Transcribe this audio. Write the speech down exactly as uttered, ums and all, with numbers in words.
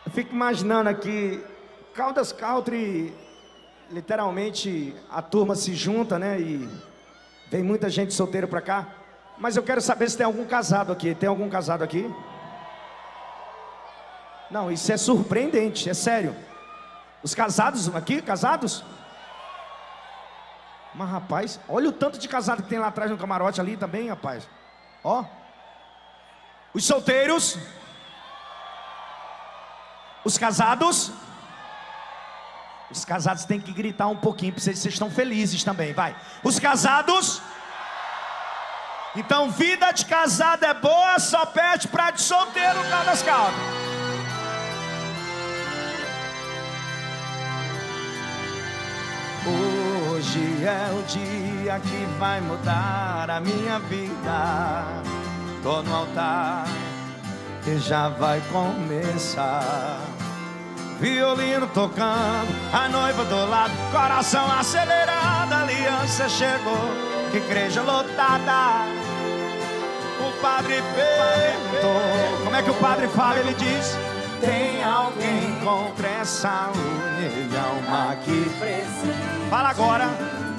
Fico imaginando aqui, Caldas Country, literalmente a turma se junta, né? E vem muita gente solteira pra cá. Mas eu quero saber se tem algum casado aqui. Tem algum casado aqui? Não, isso é surpreendente, é sério. Os casados aqui, casados? Mas rapaz, olha o tanto de casado que tem lá atrás no camarote ali também, rapaz. Ó. Os solteiros. Os casados. Os casados têm que gritar um pouquinho, porque vocês estão felizes também, vai. Os casados. Então, vida de casado é boa, só perde pra de solteiro, Caldas Country. Hoje é o dia que vai mudar a minha vida. Tô no altar e já vai começar. Violino tocando, a noiva do lado, coração acelerado, a aliança chegou, igreja lotada. O padre perguntou, como é que o padre fala? Ele diz: tem alguém contra essa união que precisa. Fala agora.